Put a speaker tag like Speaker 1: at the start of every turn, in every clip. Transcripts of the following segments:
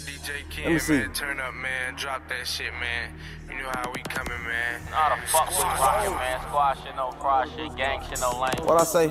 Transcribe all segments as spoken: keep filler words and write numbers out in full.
Speaker 1: D J Ken, man, turn up, man, drop that shit, man. You know how we coming, man.
Speaker 2: Nah, the fuck we rockin', man. Squad shit, no fry shit, gang shit, no lame.
Speaker 3: What I say?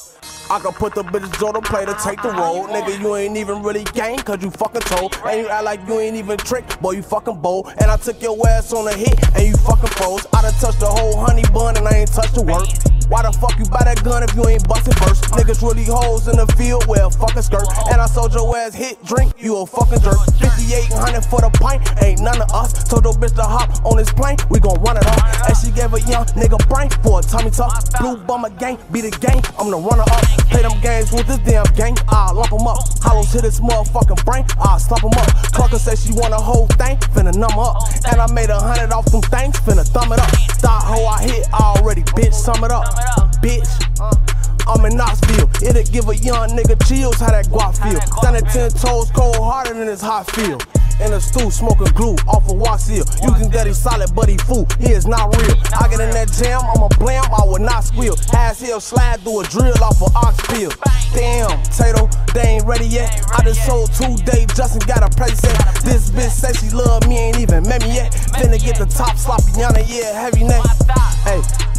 Speaker 3: I can put the bitches on the play to take the road. Nigga, you ain't even really gang, cause you fucking told. And you act like you ain't even trick, boy, you fucking bold. And I took your ass on a hit, and you fucking froze. I done touched the whole honey bun, and I ain't touched the work. Why the fuck you buy that gun if you ain't bustin' first? Niggas really hoes in the field, wear a fucking skirt. And I sold your ass hit, drink, you a fucking jerk. fifty-eight hundred for the pint, ain't none of us. Told your bitch to hop on this plane, we gon' run it off. And she gave a young nigga brain for a tummy tuck. Blue bummer gang, be the gang, I'm the runner up. Play them games with this damn gang, I'll lump them up. Hollows hit this motherfucking brain, I'll slump them up. Clucker said she want a whole thing, finna numb up. And I made a hundred off them things, finna thumb it up. Thought hoe I hit already, bitch, sum it up. Bitch, I'm in Knoxville. It'll give a young nigga chills how that guap feel. Standing ten toes cold harder than this hot feel. In a stew, smoking glue off of Wasil. You think that he's solid, but he fool. He is not real. I get in that jam, I'm a blam, I would not squeal. Ass heel slide through a drill off of Oxfield. Damn, Tato, they ain't ready yet. I just sold two days, Justin got a place set. This bitch say she love me, ain't even met me yet. Finna get the top sloppy on the yeah, heavy neck. Hey.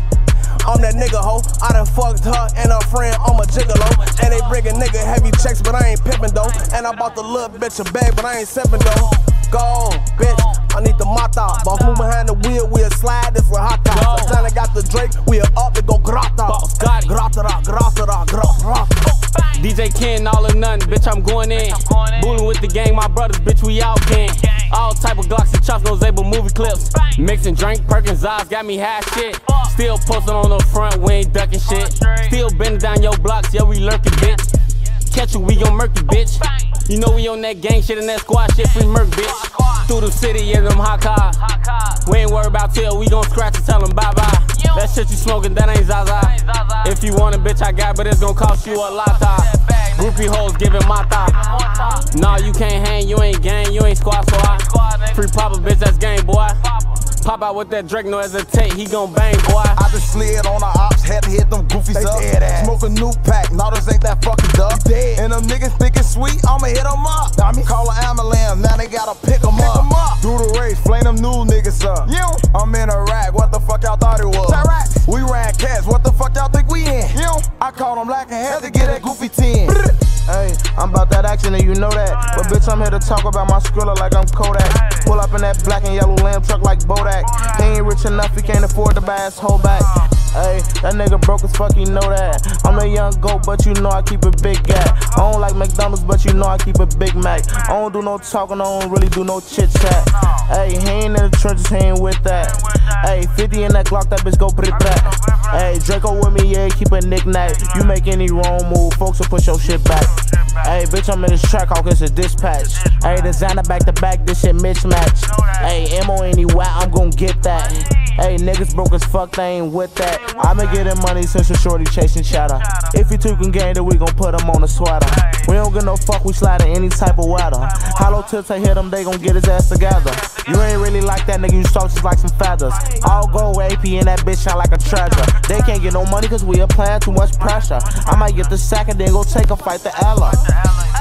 Speaker 3: I'm that nigga ho, I done fucked her and her friend, I'm a gigolo. And they bring a nigga heavy checks, but I ain't pimpin' though. And I bought the little bitch a bag, but I ain't sippin' though. Go, bitch, I need the mata. Boss move behind the wheel, we'll slide this for hot top. Sometimes I got the Drake, we'll up to go grata. Grata, grata, grata.
Speaker 4: D J Ken, all or nothing, bitch, I'm going in. Bullin' with the gang, my brothers, bitch, we out gang. All type of Glocks and chops, no Zabel movie clips. Mixing drink, Perkins eyes, got me high shit. Still posting on the front, we ain't ducking shit. Still bending down your blocks, yeah, we lurking, bitch. Catch you, we gon' murk you, bitch. You know we on that gang shit and that squad shit, free murk, bitch. Through the city in them hot cars. We ain't worried about till we gon' scratch and tell them bye-bye. That shit you smoking, that ain't Zaza. If you want it, bitch, I got, but it's gon' cost you a lot. Groupie hoes giving my thought. Nah, you can't hang, you ain't gang, you ain't squad, so I free Papa, bitch, that's game, boy. Pop out with that Drake, no hesitate, he gon' bang, boy.
Speaker 5: I just slid on the ops, had to hit them goofies up. Smoke a new pack, now this ain't that fucking duck. And them niggas think it's sweet, I'ma hit them up. I mean, call an ambulance, now they gotta pick them pick up. Em up. Do the race, flame them new niggas up. You. I'm in Iraq, what the fuck y'all thought it was? Iraq. We ran cats, what the fuck y'all think we in? You. I called them black and had to get that goofy ten.
Speaker 6: Hey, I'm about that action and you know that. But bitch, I'm here to talk about my Skrilla like I'm Kodak. Pull up in that black and yellow lamb truck like Bodak. He ain't rich enough, he can't afford to buy his whole back. Hey, that nigga broke as fuck, you know that. I'm a young goat, but you know I keep a big gap. I don't like McDonald's, but you know I keep a Big Mac. I don't do no talking, I don't really do no chit chat. Hey, he ain't in the trenches, he ain't with that. Hey, fifty in that Glock, that bitch go pretty back. Hey, Draco with me, yeah, keep a knick-knack. You make any wrong move, folks will push your shit back. Hey, bitch, I'm in this track, hawk, it's a dispatch. Hey, designer back to back, this shit mismatch. Hey, M O anywhere, I'm gon' get that. Hey, niggas broke as fuck, they ain't with that. I been getting money since a shorty chasing chatter. If you two can gang, then we gon' put them on a sweater. We don't get no fuck, we slide in any type of weather. Hollow tips, I hit him, they gon' get his ass together. You ain't really like that, nigga, you soft just like some feathers. All gold A P and that bitch shine like a treasure. They can't get no money cause we applying too much pressure. I might get the sack and then go take a fight to Ella.